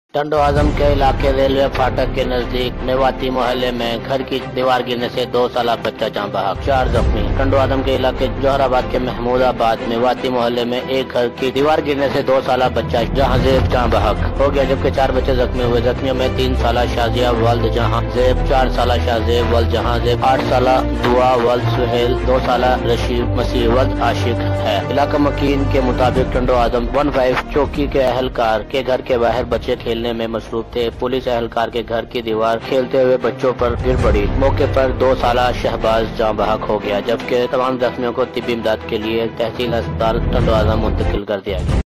टंडो आजम के इलाके रेलवे फाटक के नजदीक मेवाती मोहल्ले में घर की दीवार गिरने से 2 साला बच्चा जान बहक, 4 जख्मी। टंडो आजम के इलाके जोहराबाद के महमूदाबाद मेवाती मोहल्ले में एक घर की दीवार गिरने से 2 साला बच्चा जहां जेब जान बहक हो गया, जबकि 4 बच्चे जख्मी हुए। जख्मियों में 3 साला शाजिया वल्द जहां जेब, 4 साला शाहजेब वल्द जहां जेब, 8 साला दुआ वल्द सुहेल, 2 साला रशीद मसीह वल्द आशिक है। इलाका मकीन के मुताबिक टंडो आजम 15 चौकी के अहलकार के घर के बाहर बच्चे खेलने में मसरूफ थे। पुलिस अहलकार के घर की दीवार खेलते हुए बच्चों पर गिर पड़ी। मौके पर 2 साला शहबाज जान बहक हो गया, जबकि तमाम जख्मियों को तिब्बी इमदाद के लिए तहसील अस्पताल टंडो आजम मुंतकिल कर दिया गया।